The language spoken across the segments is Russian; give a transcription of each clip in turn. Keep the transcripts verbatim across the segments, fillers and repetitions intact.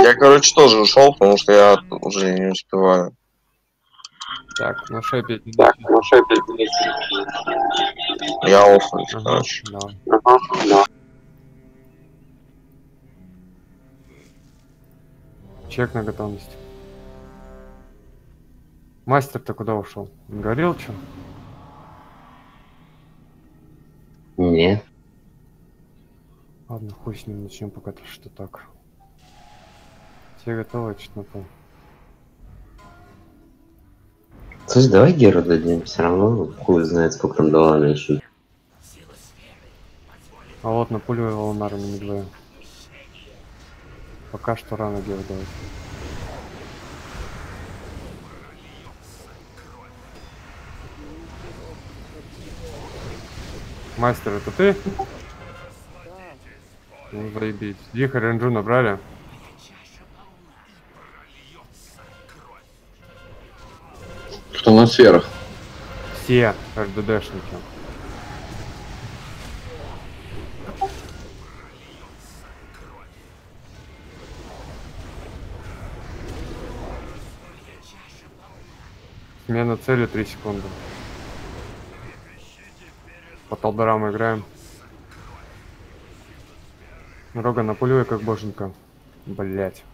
Я, короче, тоже ушел, потому что я уже не успеваю. Так, на шее пять минут. Так, на шее пять минут. Я оффлюсь, Ага, короче. давай. Ага, да. Чек на готовность. Мастер-то куда ушел? Он говорил, что? Нет. Ладно, хуй с ним, начнем пока что так. Все готовы, что-то напомню. Слушай, давай Геру дадим, все равно хуй знает, сколько там дала на еще. А вот на пулю его Лунару не вдвоем. Пока что рано Геру давать. Мастер, это ты? Ну, заебись. Дихарь ренджу набрали. Кто на сферах? Все РДДшники. Смена цели три секунды. По толдерам мы играем. Рога напулюй как боженька. Блять.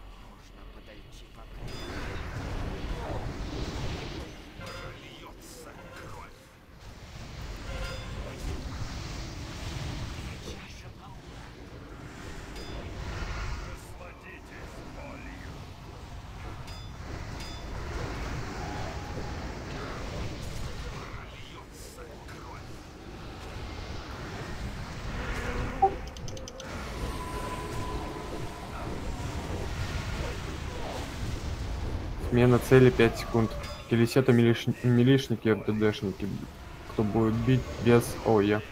Смена цели пять секунд. Келесета милиш... милишники, РДДшники. Кто будет бить без ОЕ.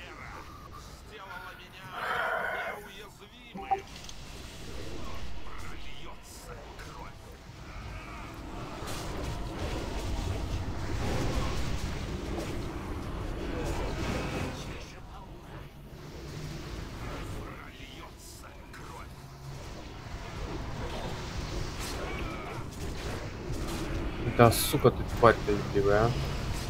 Да, сука, ты тварь-то ебливая, а.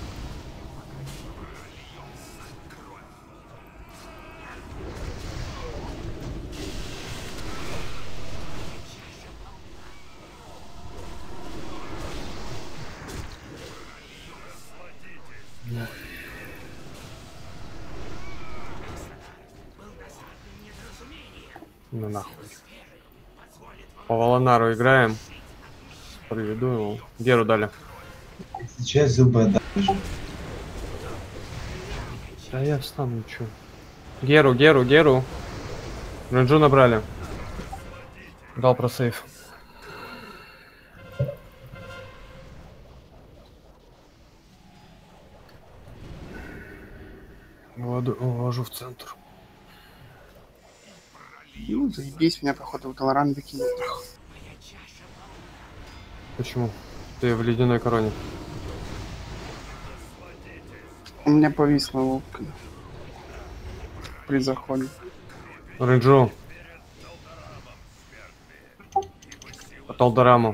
Ну нахуй. По Волонару играем. Приведу его. Геру дали. Сейчас зубы отдам. Да я встану, чё. Геру, Геру, Геру. Ренджу набрали. Дал про сейф. Уводу, увожу в центр. Ну, заебись, меня, походу, в Долоран выкинет. Почему? Ты в ледяной короне. У меня повисла лодка при заходе. Ренджу. По Толдораму.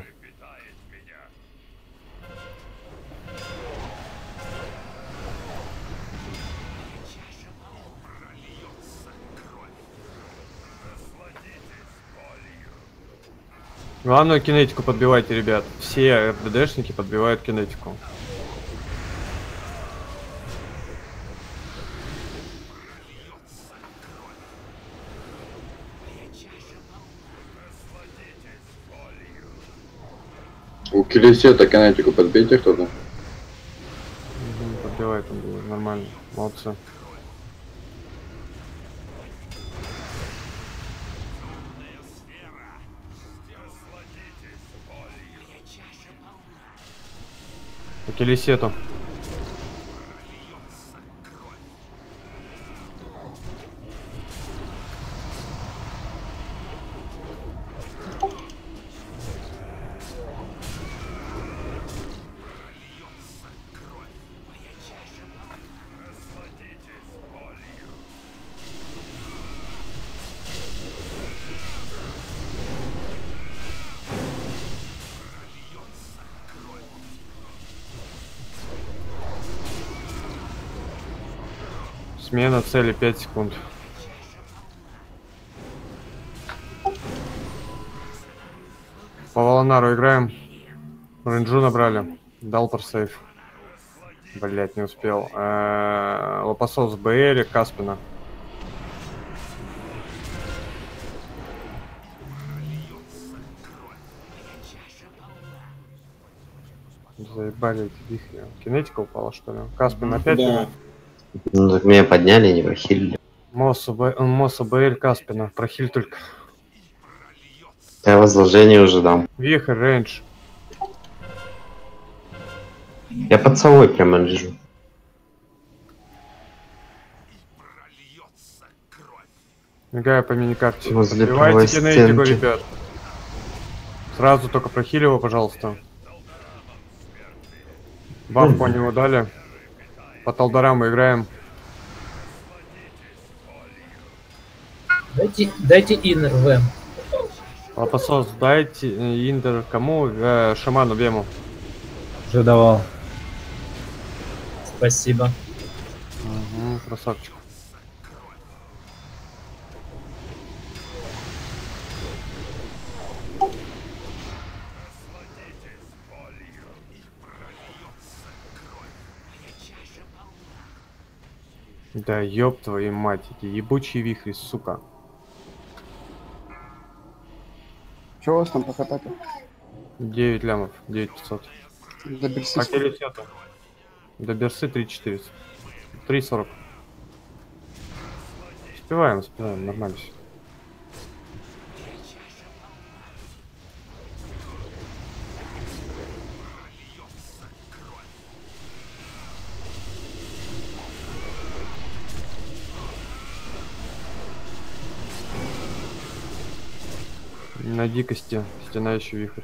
Главную кинетику подбивайте, ребят. Все РДДшники подбивают кинетику. У Келесета кинетику подбейте кто-то. Угу, подбивает он было, нормально. Молодцы. По Келесету. Смена цели пять секунд. По Волонару играем. Ренджу набрали. Дал парсейв. Блять, не успел. Э-э- Лопасос БР, Каспина. Заебали эти вихри. Кинетика упала, что ли? Каспин опять? Да. Ну так меня подняли, не прохилили. Мосса БР, Каспина. Прохиль только. Я возложение уже дам. Вихрь, рейндж. Я под совой прямо лежу. Мигаю по миникарте. Возле правой Подбивайте кинетику, стенки. ребят. Сразу только прохили его, пожалуйста. Баф по нему дали. По Талдарам мы играем. Дайте, дайте иннер в. Лопасос, дайте э, индер кому? Э, шаману Вему. Уже давал. Спасибо. Угу, красавчик. Да ёб твою мать, эти ебучие вихри, сука. Че у вас там по хатапе? девять лямов, девять пятьсот. До Берси. А телесета? До Берсы три четыреста. три сорок. Успеваем, успеваем, нормально все. На дикости, стена еще вихрь.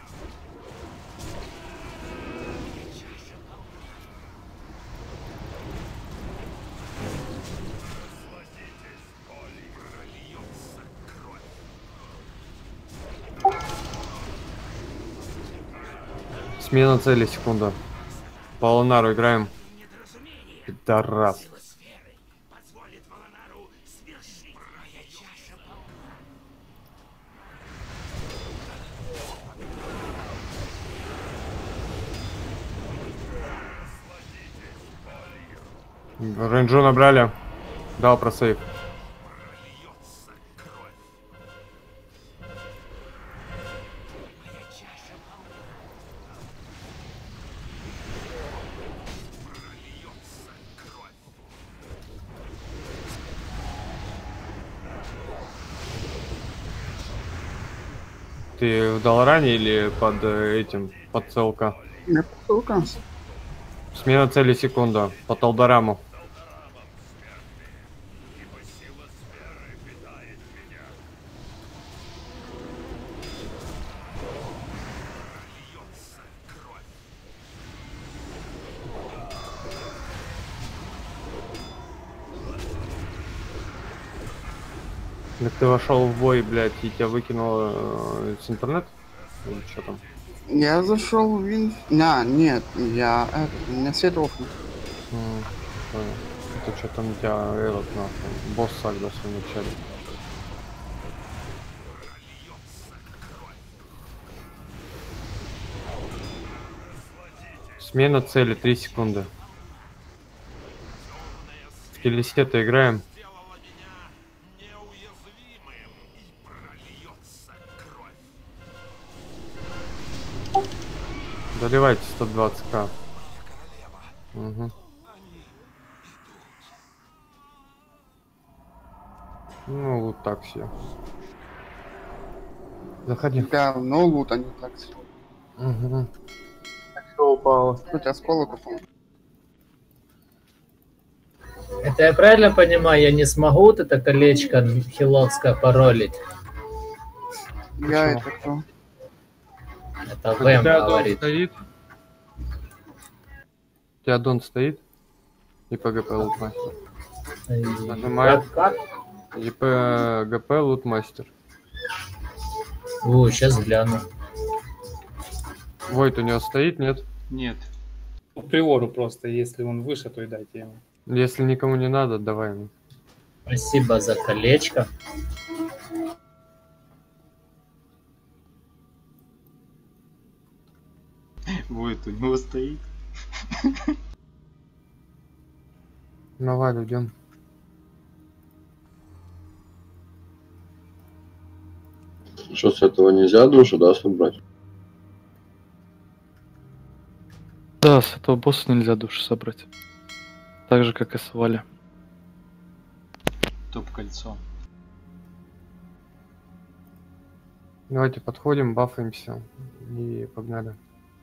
Смена цели, секунда. По Лунару играем. Пидорас. Ренджу набрали. Дал просейв. Ты в Долоране или под э, этим, под ЦЛК? Я посылка. Смена цели, секунда. По Талдараму. Так ты вошел в бой, блядь, и тебя выкинуло э, с интернета? Или что там? Я зашел в вин... На, нет, я... Это, у меня свет офнул. М, понял. Это что там у тебя этот нахуй? Босс Сагдас в начале. Смена цели, три секунды. В телесета играем. Доливайте сто двадцать ка. Угу. Ну, вот так все. Заходи. Да, но лут, а не так. Угу. Что упало? Хоть осколок упал. Это я правильно понимаю, я не смогу вот это колечко хиловское паролить? Я это кто? Это У Вэм тебя дон говорит. стоит? У тебя дон стоит? И по ГП лутмастер. Нажимай. Как, как? И по ГП лутмастер. О, сейчас гляну. Войт у него стоит, нет? Нет. По приору просто, если он выше, то и дайте ему. Если никому не надо, давай. Спасибо за колечко. Вот у него стоит. Давай, идем. Что, с этого нельзя душу, да, собрать? Да, с этого босса нельзя душу собрать. Так же, как и с Вали. Топ-кольцо. Давайте подходим, бафаемся и погнали.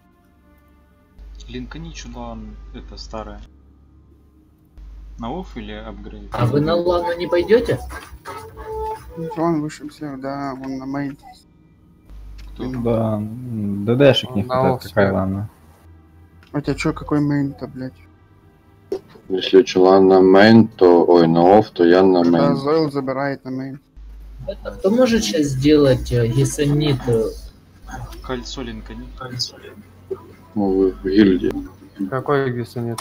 Линкани чудо, это старое. На офф или апгрейд? А вы на лану не пойдете? Он выше всех, да, он на мейн. Да, ДДшек не На хватает, офф какая стоит. ладно. А тебя чё, какой мейн-то, блядь? Если чела на мейн, то... Ой, на офф, то я на Да, мейн. Зойл забирает на мейн. А кто может сейчас сделать э, гессонит? э, Кольцо Линкани. Ну, вы в гильдии. Какой гессонит?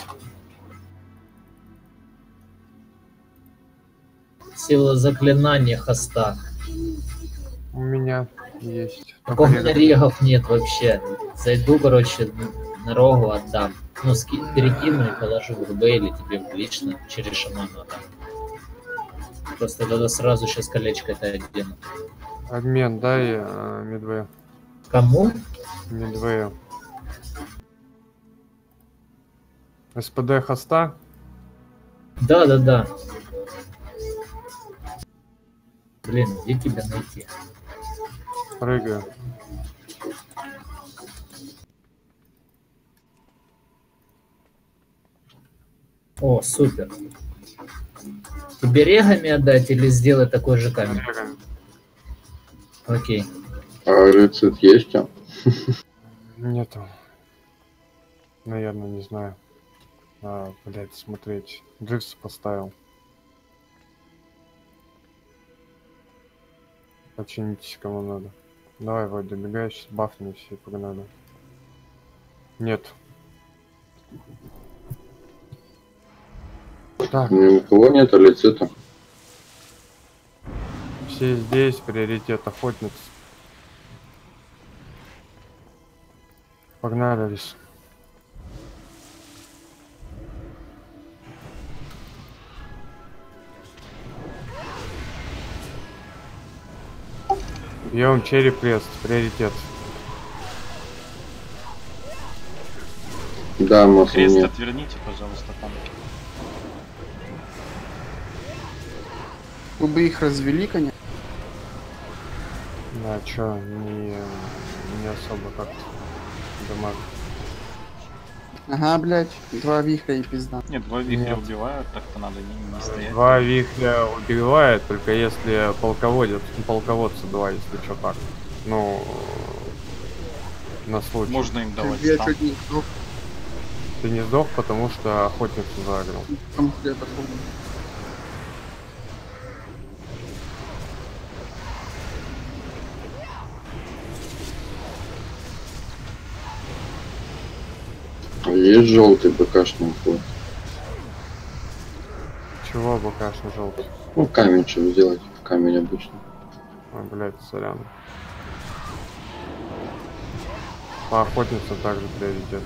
Сила заклинания хоста. У меня есть. Так у меня регов нет вообще. Зайду, короче, на рогу отдам. Ну, ски... перекину и положу в РБ или тебе лично через шамана отдам. Просто тогда сразу сейчас колечко это одену. Обмен, дай э, Мидвею. Кому? Мидвею. СПД хоста? Да, да, да. Блин, где тебя найти? Прыгаю. О, супер. Тебе регами отдать или сделать такой же камень? Регами. Окей. А рецепт есть там? Нету. Наверное, не знаю. А, блять, смотреть. Дрифс поставил. Починитесь, кому надо. Давай, вот, добегай, сейчас бафнемся и погнали. Нет. Так, Ни у кого нет лицета. все здесь, приоритет охотниц. Погнали, Лис. Бьем череп крест, приоритет. Да, масла Крест нет. отверните, пожалуйста, там. Вы бы их развели, конечно. Да, чё, не, не особо как-то дамаг. Ага, блядь, два вихря и пизда. Нет, два вихря Нет. убивают, так-то надо не, не стоять. Два вихря убивает, только если полководец, полководца два, если что так. Ну, на случай. Можно им давать Я стан. чуть не сдох, Ты не сдох, потому что охотницу загрел. потому что я такой. А есть желтый БКшный вход. Чего букашный желтый? Ну, камень что сделать? Камень обычно. Ой, блядь, сорян. По охотнице также приоритет.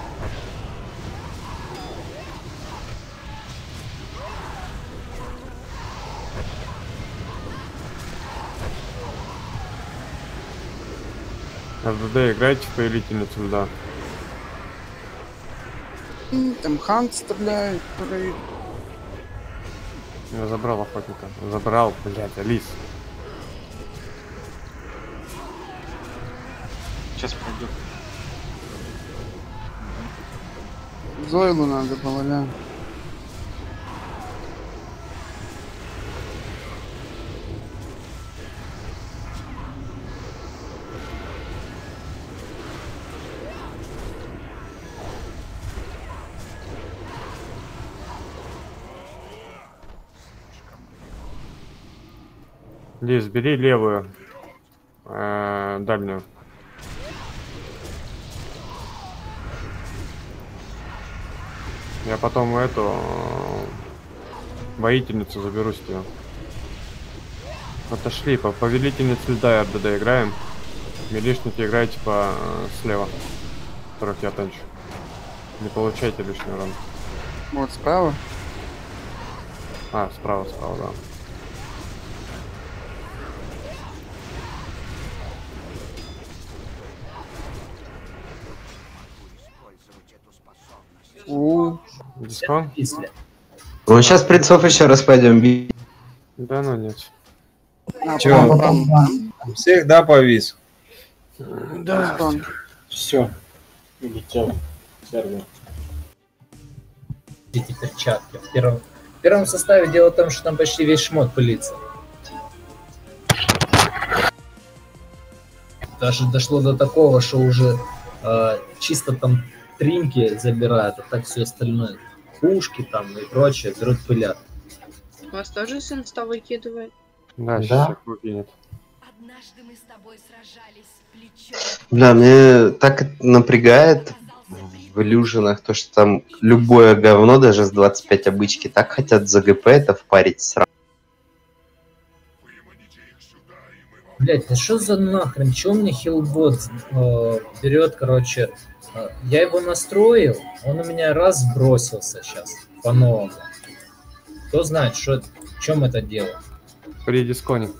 РДД играйте в повелительницу льда. М, Там Хант стреляет, который... Я забрал охотника. Забрал, блядь, Алис. Сейчас пройдет. Зойлу надо было, да. Лис, бери левую. э, дальнюю. Я потом эту э, Воительницу заберу с тебя. Отошли, по повелительнице льда и РДД играем. Милишники играйте по э, слева, которых я танчу. Не получайте лишний урон. Вот справа. А, справа, справа, да. У. Дискон? Ну сейчас принцов еще раз пойдем бить. Да, ну нет. А, Чё? пам, пам, пам. Всех, да, повис? Да. Дискон. Все. Улетел. Сервер. Эти перчатки. В первом, в первом составе дело в том, что там почти весь шмот пылится. Даже дошло до такого, что уже э, чисто там тринки забирают, а так все остальное. Пушки там и прочее берут пылят. У вас тоже сын с тобой выкидывает? Да, Да. сейчас их выкинет. Однажды мы с тобой сражались плечом. Бля, мне так это напрягает в иллюжинах, то что там любое говно, даже с двадцать пять обычки, так хотят за ГП это впарить сразу. Блять, да что за нахрен? Чё у меня хилбот э, берет, короче, э, я его настроил, он у меня раз сбросился сейчас по-новому. Кто знает, что, в чем это дело? При дисконе.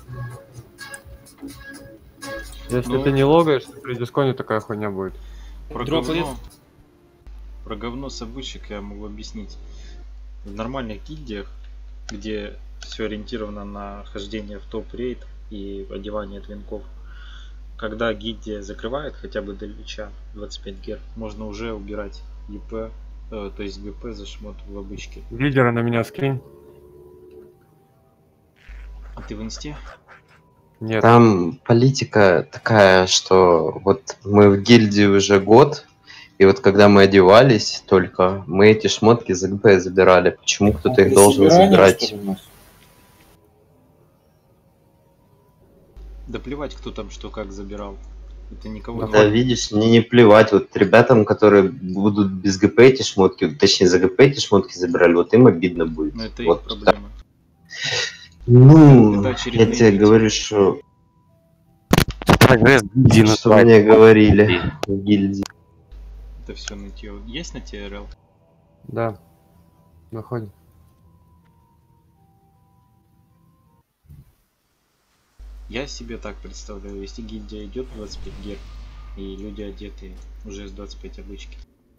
Если Ну. ты не логаешь, то при дисконе такая хуйня будет. Про Дропает. говно, про говно с обычек я могу объяснить. В нормальных гильдиях, где все ориентировано на хождение в топ-рейд и одевание твинков, когда гильдия закрывает хотя бы до лича двадцать пять гер, можно уже убирать ЕП, э, то есть ГП за шмот в обычке. Лидера на меня скинь. А ты в инсте? Нет. Там политика такая, что вот мы в гильдии уже год, и вот когда мы одевались только, мы эти шмотки за ГП забирали. Почему кто-то их должен забирать? Да плевать, кто там что как забирал. Это никого Да, видишь, мне не плевать. Вот ребятам, которые будут без ГП эти шмотки, точнее за ГП эти шмотки забирали, вот им обидно будет. Но это Вот их проблема. Ну, Это я очередные тебе люди. говорю, что... Прогресс гильдии Что называется. мне говорили в гильдии. Это все нытье. Есть на Ти Ар Эл? Да. Находим. Я себе так представляю, если гильдия идет двадцать пять гер, и люди одеты уже с двадцать пять обычки,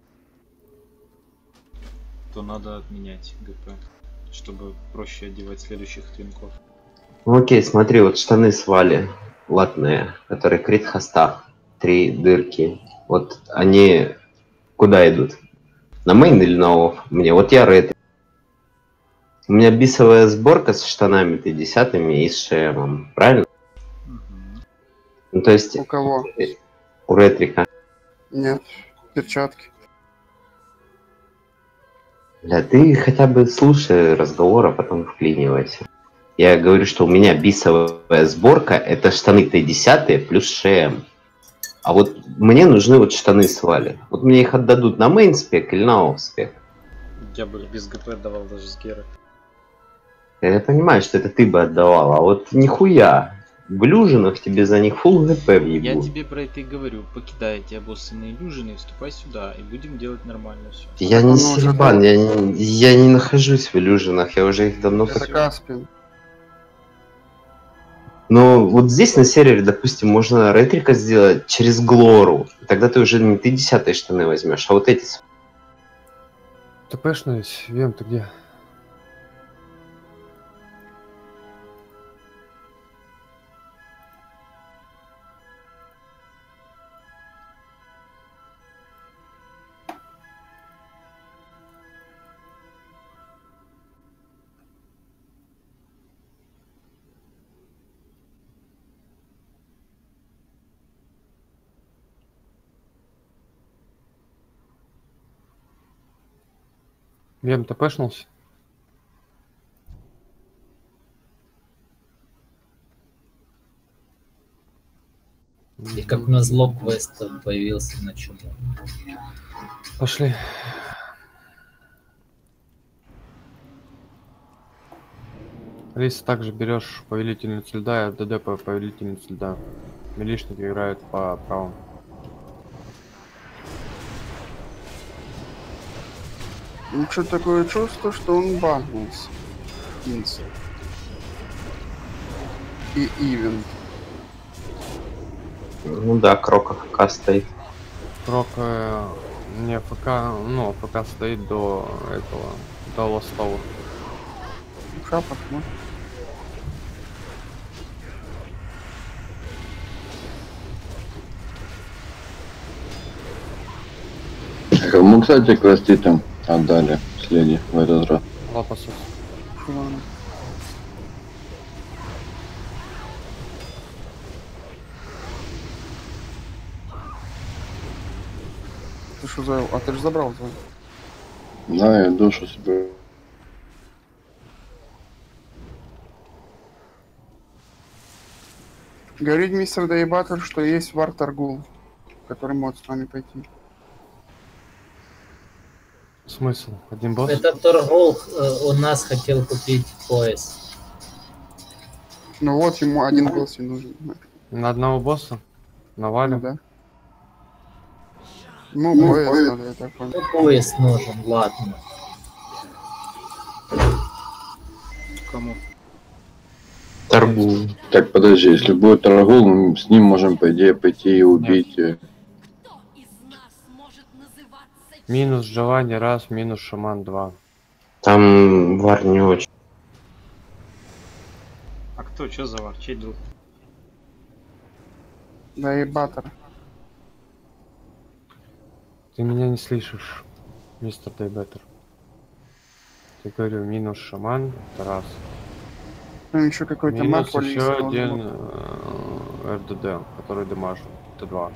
то надо отменять ГП, чтобы проще одевать следующих твинков. Ну, окей, смотри, вот штаны свали латные, которые крит хоста, три дырки. Вот они куда идут? На мейн или на офф? Мне вот я рейд. У меня бисовая сборка с штанами Т десять и с ШМом, правильно? Ну, то есть... У кого? У ретрика. Нет, перчатки. Бля, ты хотя бы слушай разговор, а потом вклинивайся. Я говорю, что у меня бисовая сборка это штаны Т десять плюс ШМ. А вот мне нужны вот штаны свали. Вот мне их отдадут на мейнспек или на офспек. Я бы их без ГП давал даже с геры. Я понимаю, что это ты бы отдавал, а вот нихуя. В иллюжинах тебе за них фулл ГП въебут. Я тебе про это и говорю. Покидай эти обоссанные иллюжины, вступай сюда, и будем делать нормально все. Я не Сильбан, я не, я не нахожусь в иллюжинах, я уже их давно Это покинул. Каспин. Но вот здесь на сервере, допустим, можно ретрика сделать через Глору. Тогда ты уже не Т десять штаны возьмешь, а вот эти. ТПшно ведь. Вем, ты где? Вем, ТПшнулся? И как назло квест появился на чуму. Пошли. Алиса, также берешь повелительницу льда и ДД по повелительнице льда. Милишники играют по правому. Ну что такое чувство, что он багнулся. Инс. И Ивент. Ну да, Крок АФК стоит. Крок э, не АФК, ну АФК стоит до этого, до ластова. Ха, посмотрим. Кому, кстати, квесты там отдали следи в этот раз? Лапасус. Ладно. Ты что за... А ты же забрал твой? Да, я душу себе. Говорит мистер Дейбатер, что есть Вар Таргул, который может с вами пойти. Смысл? Один босс? Этот Торгол э, у нас хотел купить пояс. Ну вот, ему один босс и нужен. На одного босса? На Вале? Ну, да. Ну, ну пояс, пояс надо, я так понял. Ну, пояс нужен, ладно. Кому? Торгул. Так, подожди, если будет Таргул, мы с ним можем, по идее, пойти и убить. Нет. Минус Джованни раз, минус Шаман два. Там Вар не очень. А кто, что за Вар? Чей друг? Дейбатер. Ты меня не слышишь, мистер Дейбатер. Я говорю, минус Шаман, это раз. Ну еще какой-то минус маг еще один э, РДД, который дамажит. Это два.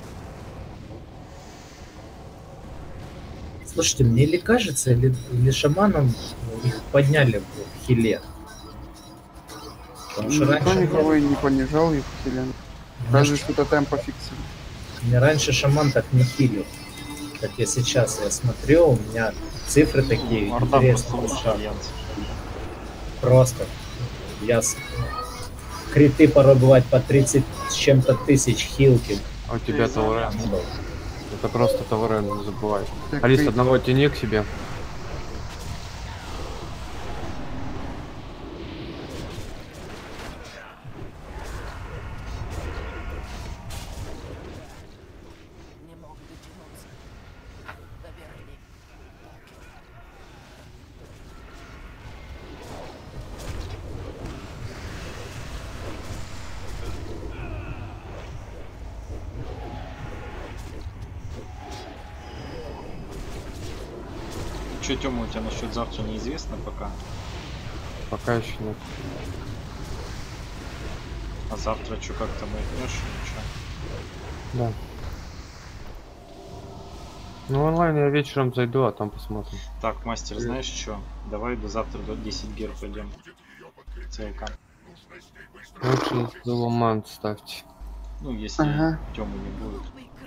Слушайте, мне ли кажется, или, или шаманом их подняли в хиле? Потому что Никто раньше никого и не понижал их в хиле. Разве что-то темпо фиксили. Мне раньше шаман так не хилил. Как я сейчас я смотрю, у меня цифры такие интересные. Просто. Я с... Криты порой бывают по тридцать с чем-то тысяч хилки. А у тебя Таурен. Это просто Таурен, не забывай. Так Алис, ты... одного тяни к себе. Че, Тёма, у тебя насчет завтра неизвестно пока? Пока еще нет. А завтра что, как-то маякнешь? Ничего. Да. Ну онлайн я вечером зайду, а там посмотрим. Так, мастер, знаешь что? Давай до завтра до десять гер пойдем. ЦК. Лучше Зулумант ставьте. Ну, если ага. Тёмы не будет.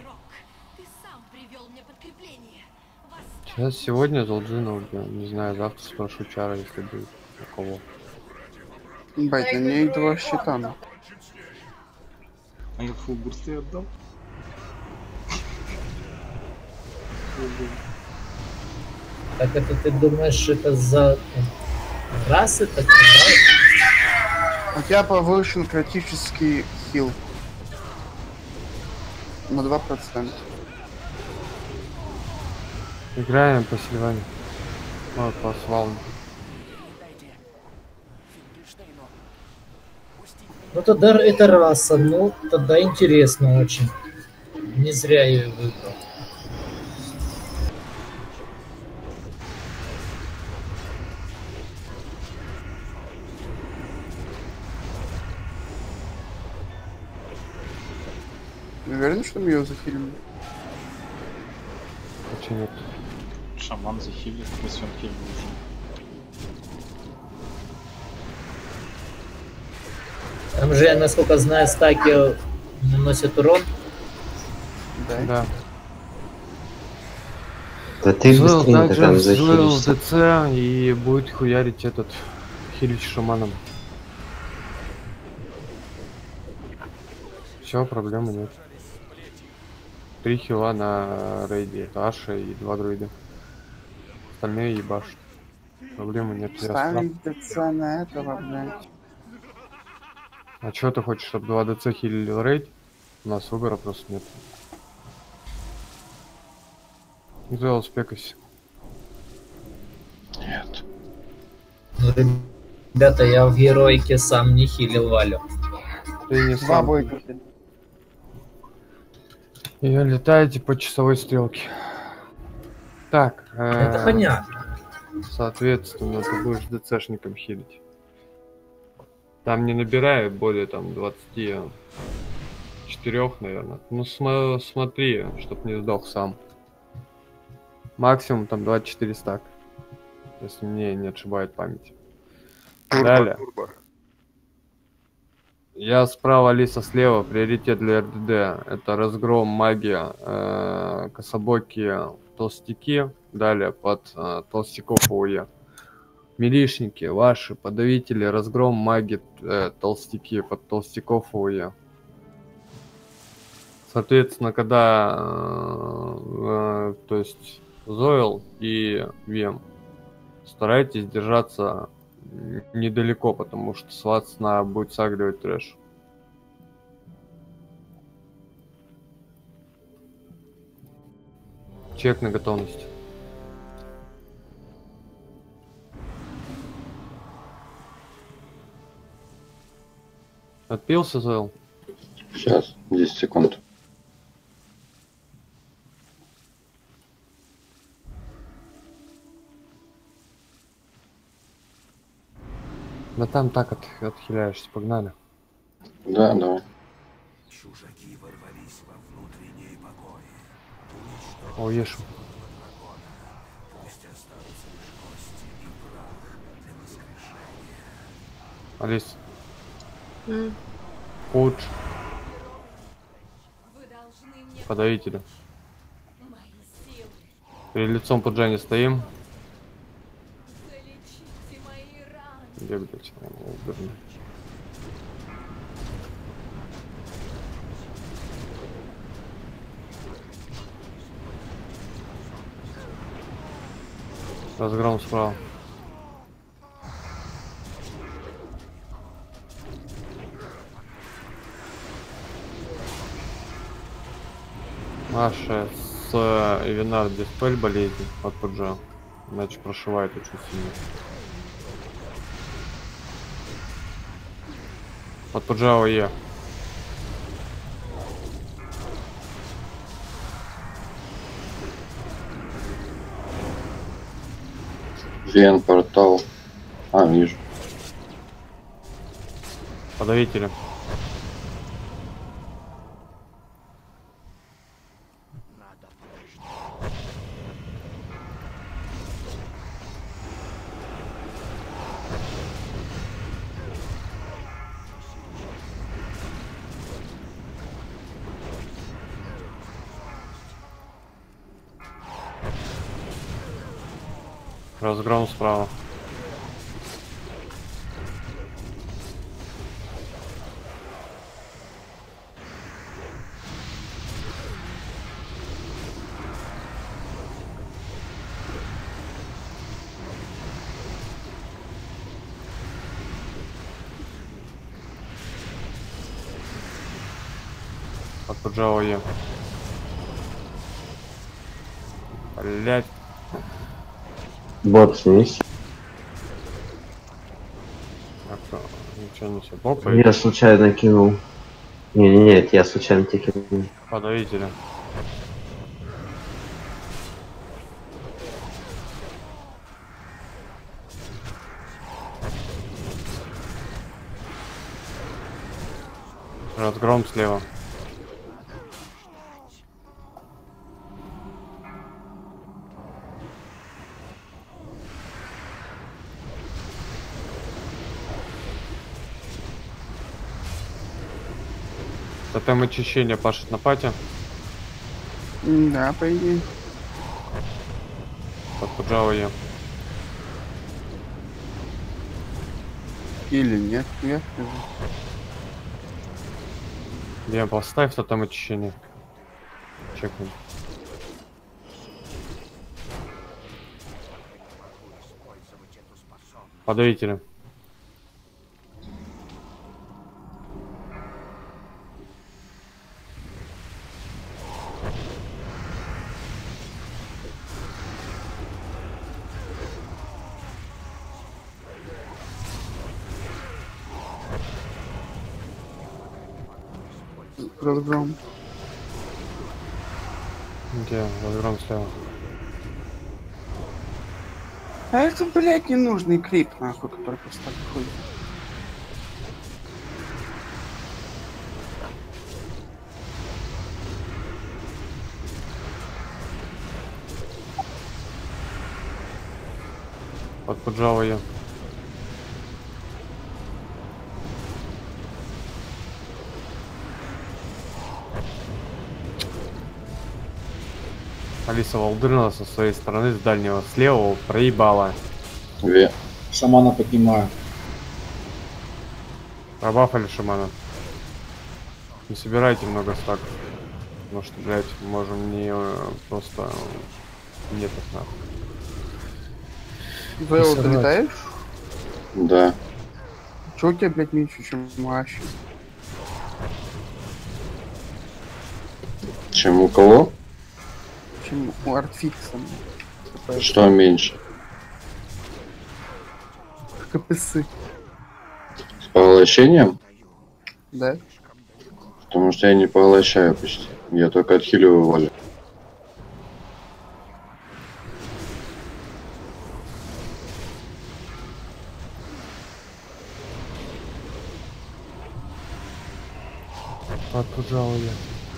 Сейчас сегодня Золджина убил. Не знаю, завтра спрошу Чара, если будет. У кого. Бать, на ней два щита. А я фул бурсты отдал? Так это ты думаешь, это за расы так? У тебя повышен критический хил. На два процента. Играем по Сильване. Ой, по Свалу. Ну тогда это раса, ну тогда интересно очень. Не зря я ее выбрал. Уверен, что мы ее захилим? Почему нет? Шаман захилит, если он хилит уже. Там же, насколько знаю, стаки наносят урон. Да. Да. Да ты Злыл быстрее также там злыл захилишься. ДЦ и будет хуярить этот хилить шаманом. Все, проблемы нет. Три хила на рейде. Это Аша и два друида. Остальные ебашут. Проблемы нет. Я Ставить ДЦ на этого, блядь. А чё ты хочешь, чтобы два ДЦ хилили рейд? У нас выбора просто нет. Сделал спекайся. Нет. Ну, ребята, я в героике сам не хилил Валю. Ты не Два сам. будет. Ее летаете по часовой стрелке. Так. Это э, понятно. Соответственно, ты будешь ДЦшником хилить. Там не набирает более там двадцати четырёх, наверное. Ну см смотри, чтоб не сдох сам. Максимум там двадцать четыре стак. Если мне не отшибает память. Турбо, Далее. турбо. Я справа, Алиса слева. Приоритет для РДД. Это разгром, магия, э кособоки, толстяки. Далее под э, толстяков ОЕ. Милишники ваши, подавители, разгром, маги, э, толстяки, под толстяков ОЕ. Соответственно, когда э, э, то есть Зойл и Вем, старайтесь держаться недалеко, потому что с вас на будет сагривать трэш. Чек на готовность. Отпился, Зойл? Сейчас, десять секунд. Да там так от, отхиляешься, погнали. Да, давай. Чужаки ворвались во внутренние покои. О, ешь. Пусть останутся лишь кости и прах для воскрешения. Алис. М. Пуч. Подавители. Перед лицом Пуджа не стоим. Где, блядь, удобно. Разгром справа. Наша с Эвинар диспель болезнь от Пуджа. Иначе прошивает очень сильно. От Пуджа ОЕ. Вен, портал. А, вижу. Подавители. Разгром справа. От Пуджа Е. Блять. Бот снись. Так, ничего не все. Попа. Я случайно кинул. Не-не-не, это я случайно тебе кинул. Подавителя. Разгром слева. Тотем очищения пашет на пати. Да, по идее. Под Пуджа Е. Или нет, я скажу. Я поставь там очищение. Чекнем. Подавители. Разгром. Где? Разгром слева. А это, блядь, ненужный крип, нахуй, который просто так ходит. Подпуджал ее. Алиса Волдырна со своей стороны, с дальнего, слева проебала. Две. Шамана поднимаю. Пробафали шамана. Не собирайте много стаков. Потому что, блядь, можем не просто... Нет их нахуй. Вэлл, ты летаешь? Да. Чё у тебя, блядь, меньше, чем вообще? Чем у кого? Чем у артфикса. Что меньше? КПС. С поглощением? Да. Потому что я не поглощаю почти. Я только отхиливаю волю. Подпуджал ее.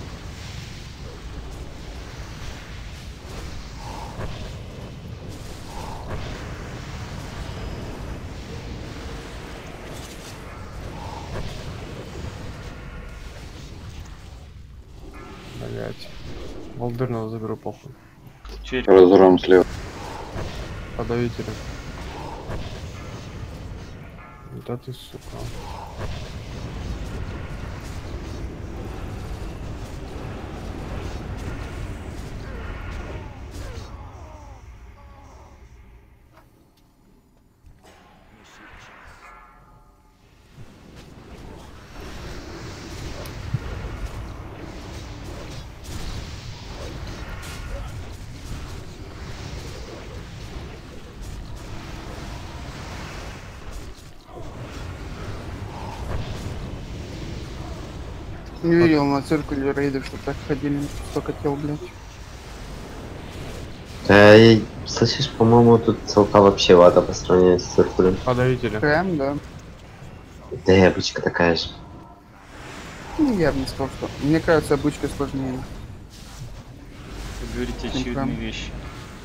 Блять. Волдырного заберу, похуй. Разгром слева. Подавители. Да ты, сука. Не видел на циркуле рейдов, что так ходили, столько тел, блядь. Да, и, слышишь, по-моему, тут целка вообще вата по сравнению с циркулем. Подавители. Прям, да. Да и обычка такая же. Ну, я бы не сказал, что... Мне кажется, обычка сложнее. Вы говорите Чем очевидные прям. вещи.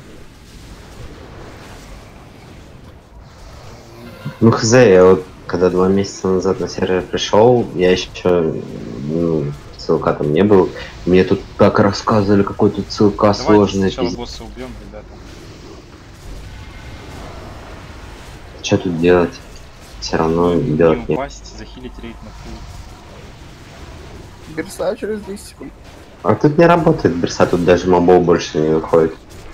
Ну хз, я вот когда два месяца назад на сервер пришел, я еще ну, ссылка там не был. Мне тут так рассказывали, какой тут ссылка Давайте сложная. сначала пиздец. босса убьем, ребята. Что тут делать? Все равно Не делать нет. упасть, захилить рейд на фул. Берса через десять секунд. А тут не работает берса, тут даже мобов больше не выходит.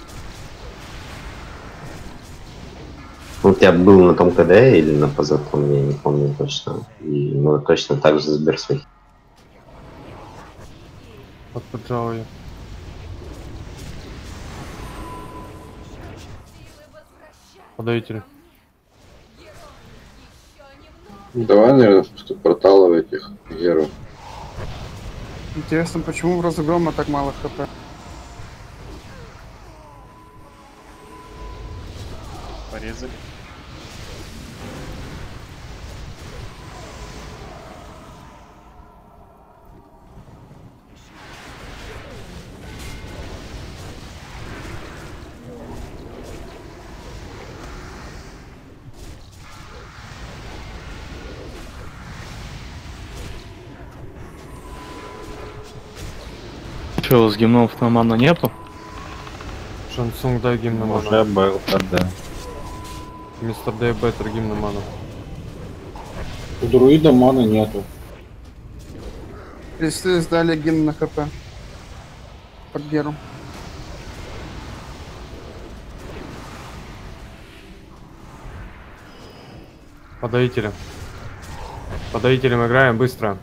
Вот я был на том КД или на позатом, я не помню точно. И ну точно так же с берсой. Подпуджал ее. Подавители. Давай, наверное, просто порталы этих геров. Интересно, почему в разгрома так мало хп? Порезали. Че, с гимнов на ману нету? Шансунг, дай гимн на ману. Уже был тогда. Мистер Д Беттер гимн на ману. У друида маны нету. Листы сдали гимн на ХП. Под Геру. Подавителем. Подавителем играем быстро.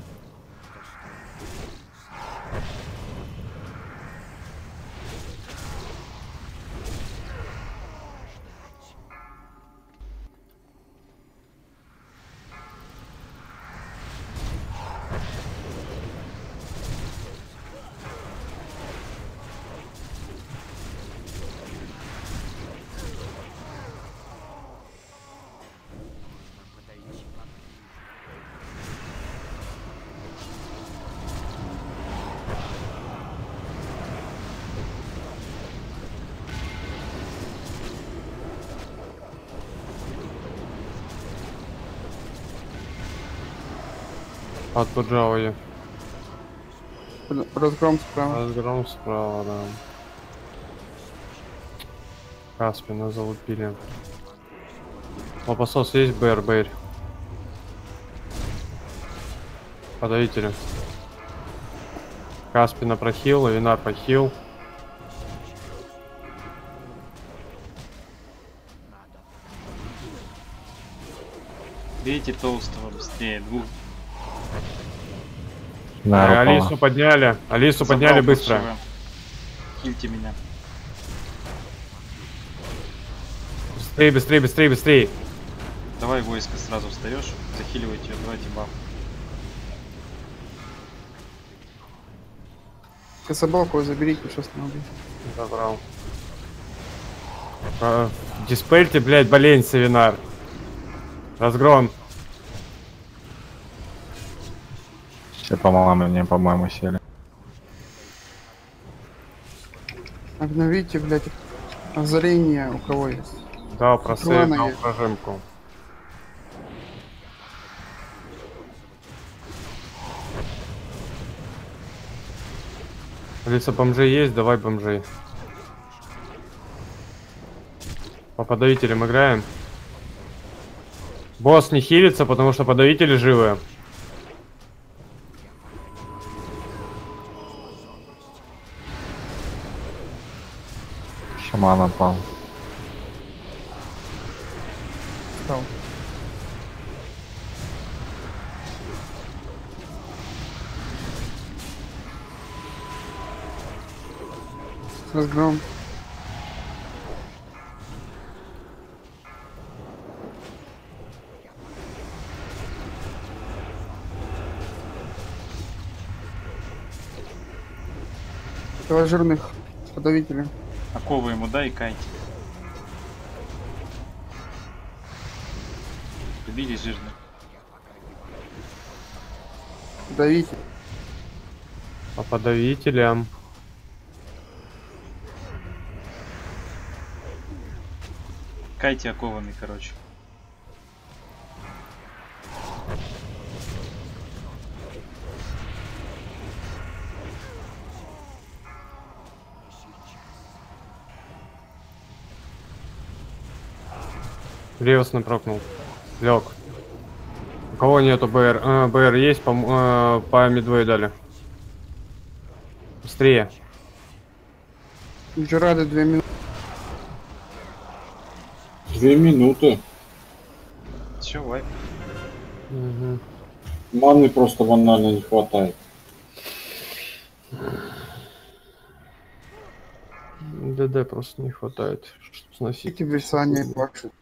От Пуджауи. Разгром справа. Разгром справа, да. Каспина залупили. Лопасос есть, БР, БР. Подавители. Каспина прохил, Винар похил. Бейте толстого быстрее, двух. Да, Алису подняли. Алису Забрал подняли быстро. паршиво. Кильте меня. Быстрее, быстрее, быстрее, быстрее. Давай войско сразу встаешь, захиливайте, давайте баф. Кособоку заберите, сейчас надо. Забрал. А, диспельте, блядь, Боленься, Винар. Разгром. Все, по-моему, мне, по-моему, сели. Обновите, блядь, озарение у кого есть. Да, просейв, Ладно, дал я- прожимку. Алиса, бомжей есть? Давай бомжей. По подавителям играем. Босс не хилится, потому что подавители живы. Шаман напал. Стал. Разгром. Давай жирных подавителей. Оковы ему дай, кайте. Убили жирных. Давите. По подавителям. Кайте окованный, короче. Левос напрокнул. Лег. У кого нету БР? А, БР есть, по, э, по Мидвей дали. Быстрее. Джерады две минуты. Две минуты. Все, вайп. Угу. Маны просто банально не хватает. ДД просто не хватает, чтобы сносить. Тебе Саня бакшит.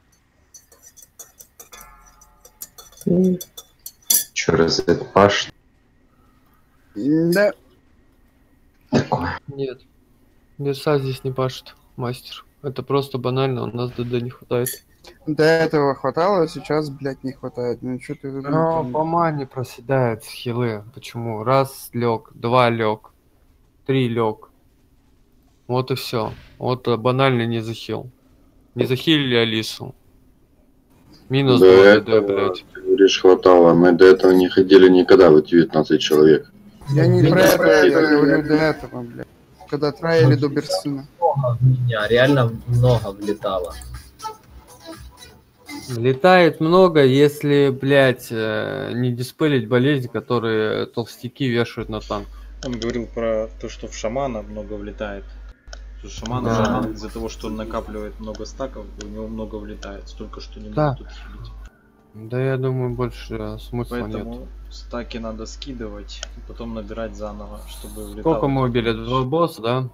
Че, розет паш? Да. Такое. Нет. Верса здесь не пашет, мастер. Это просто банально, у нас ДД не хватает. До этого хватало, сейчас, блядь, не хватает. Ну что ты... Но по мане проседает хилы. Почему? Раз лег, два лег, три лег. Вот и все. Вот банально не захил. Не захилили Алису. Минус До два ДД, этого, блядь. ты говоришь, хватало. Мы до этого не ходили никогда, вот девятнадцать человек. Я не про это, я говорю до этого, блядь. Когда траили до Берсина. Много в меня, реально много влетало. Летает много, если, блядь, э, не диспелить болезнь, которые толстяки вешают на танк. Он говорил про то, что в шамана много влетает. Что шаман, Да. шаман из-за того, что он накапливает много стаков, у него много влетает. Столько, что не Да. может тут хилить. Да, я думаю, больше э, смысла Поэтому нет. стаки надо скидывать и потом набирать заново, чтобы влетало. Сколько мы убили? Два босса, да?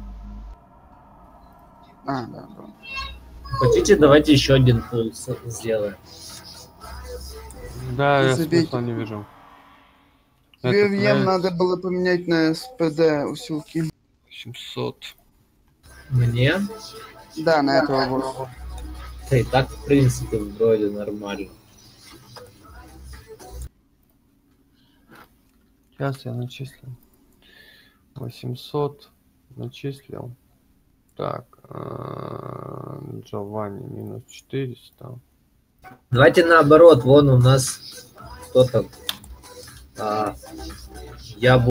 А, да, да. Хотите, давайте еще один пул с- сделаем. Да, я Забейте. смысла не вижу. Это Вивьен проект надо было поменять на СПД усилки. семьсот. Мне? Да, на этого босса. Да и так, в принципе, вроде нормально. Сейчас я начислю. восемьсот начислил. Так, э, Джованни минус четыреста. Давайте наоборот, вон у нас кто там. А, я